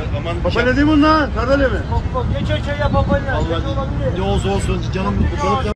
Aman Papalya değil mi lan? Sardalya mı? Bak geç o çaya papalya. Allah ne olsa olsun canım bu balık